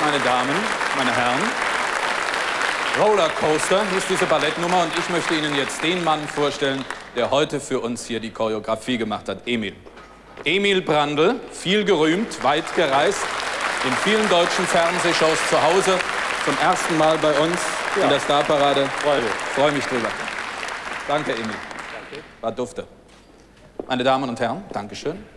meine Damen, meine Herren. Rollercoaster hieß diese Ballettnummer und ich möchte Ihnen jetzt den Mann vorstellen, der heute für uns hier die Choreografie gemacht hat, Emil. Emil Brandl, viel gerühmt, weit gereist, in vielen deutschen Fernsehshows zu Hause, zum ersten Mal bei uns in der Starparade. Freue mich drüber. Danke, Emil. Danke. War dufte. Meine Damen und Herren, Dankeschön.